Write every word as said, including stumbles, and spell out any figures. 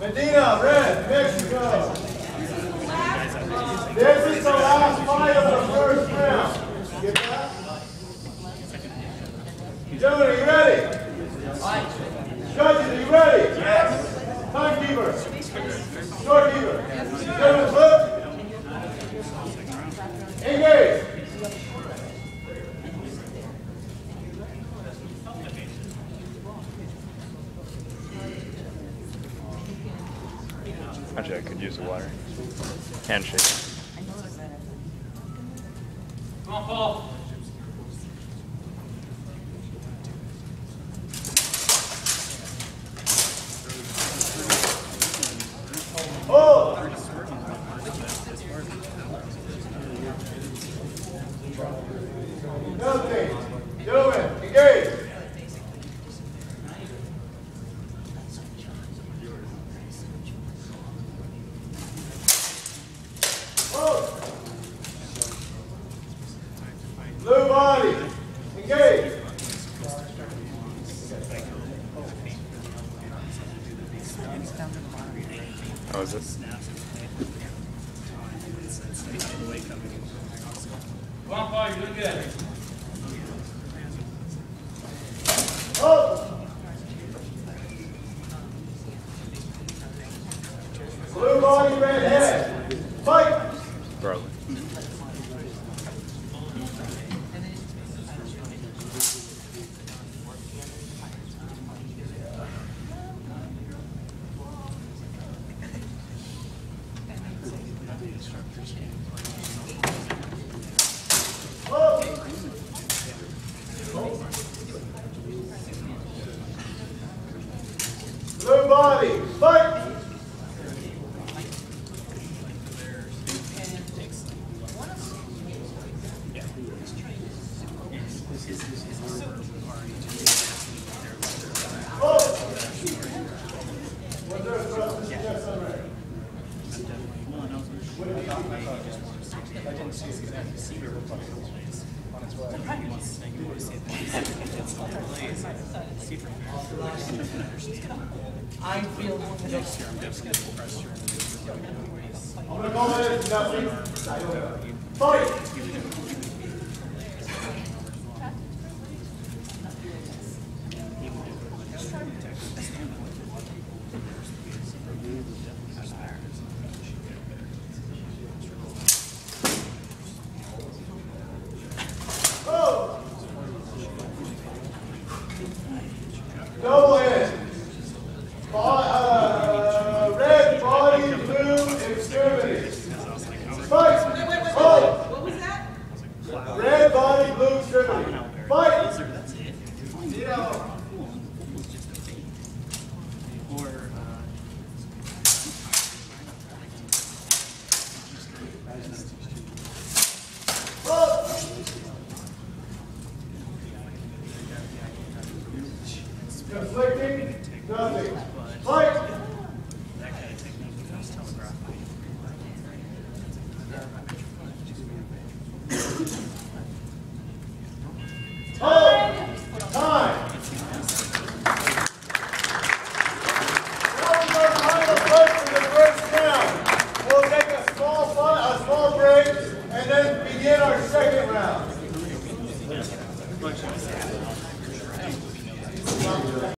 Medina, red, Mexico. This is the last fight of the first round. Get that? Gentlemen, are you ready? Judges, are you ready? Yes. Timekeeper. Scorekeeper. Gentlemen, flip. Engage. Actually, I could use the water. Handshake. Come on, Paul. Oh! Nothing. Gentlemen, engage. Oh! Blue body, engage. How is it? Come on, Paul, you're doing good. Oh! Blue body, red head. Fight! Garlic. Blue body, fight! Oh! Was there a thrust to suggest somewhere? I didn't see it exactly. See your on its way. I feel I'm going to call it nothing. Fight! Oh! Double hit. Bo uh, red body, blue extremities. Fight! Wait, wait, wait, wait. Oh! What was that? Red body, blue extremity. Fight! Zero. Oh! Conflicting, nothing. Fight!